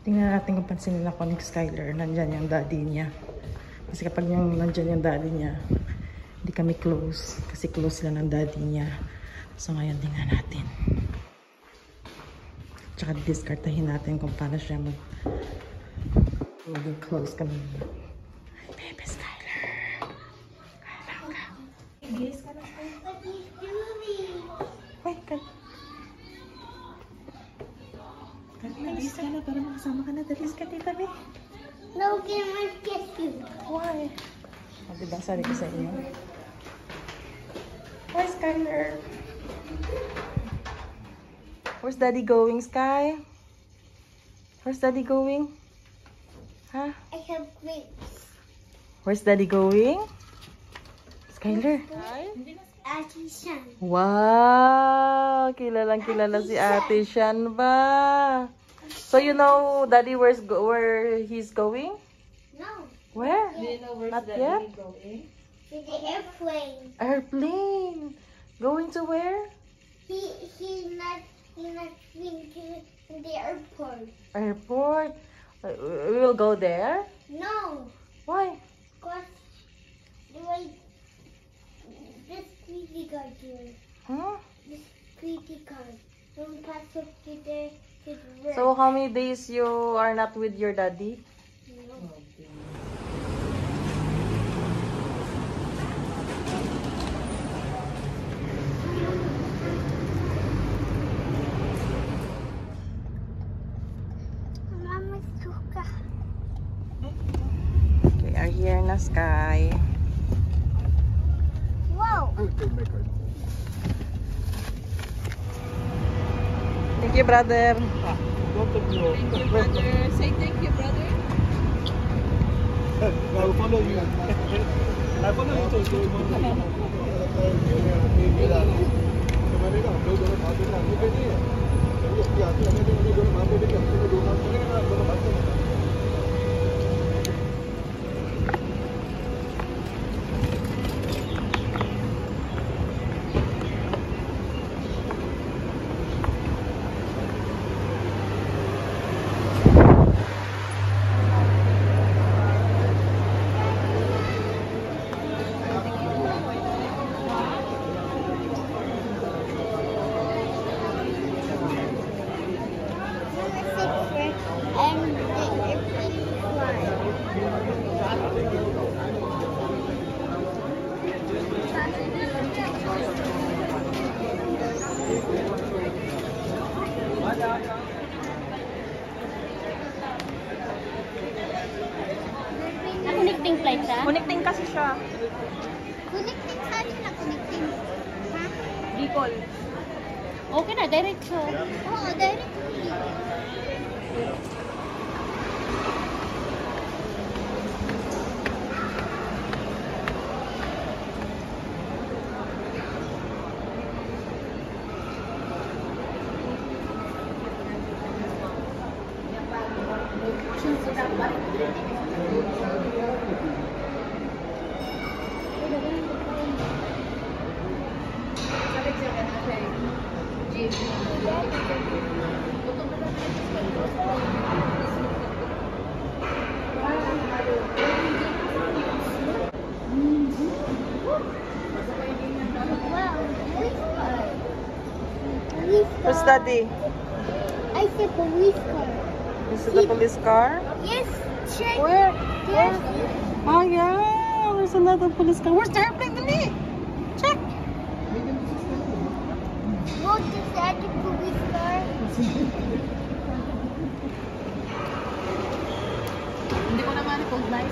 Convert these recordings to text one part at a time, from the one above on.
Tingnan natin kung pansinin ako ni Skyler. Nandyan yung daddy niya. Kasi kapag nandyan yung daddy niya, hindi kami close. Kasi close sila ng daddy niya. So ngayon tingnan natin. Tsaka diskartahin natin kung paano siya maging close kami. Baby Skyler. Alam ka. Yes, ka na. What are you doing? Wait, ka. Dalis ka na para makasama ka na. Dalis ka, tita B. No, can I get you? Why? O, diba? Sabi ko sa inyo. Why, Skyler? Where's daddy going, Sky? Where's daddy going? Huh? I have grapes. Where's daddy going? Skyler? Ate Shan. Wow! Kilalang kilala si Ate Shan ba? So you know daddy where he's going? No. Where? Do you know where's Not daddy yet? going? To the airplane. Airplane! Going to where? He's not going to the airport. Airport? We will go there? No. Why? Because the way this security guard here. Huh? This security guard. Don't pass up to the road. So how many days you are not with your daddy? No. Mama suka. Okay, are here na, Sky. Whoa. Thank you, brother. Thank you, brother. Say thank you, brother. I'll follow you. I follow you And the airplane fly. Connecting flight siya? Connecting kasi siya. Connecting saan na connecting? Ha? Bicol. Okay na, diretso. Oo, direct. Where's daddy? I said police car. Is it the police car? Yes, check. Where? Yes. Oh yeah, there's another police car. Where's the airplane? Dali! Check! What is that, the police car? Hindi ko naman recognize.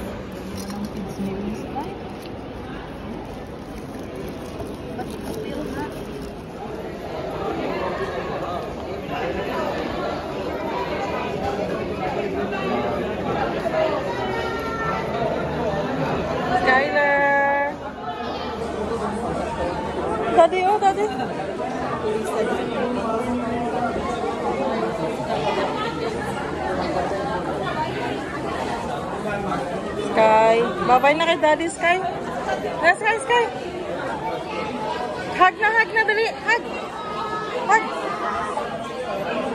Skyler! Daddy, oh, daddy! Sky! Babay na kay daddy, Sky! Sky, Sky! Hug na, dali! Hug! Hug!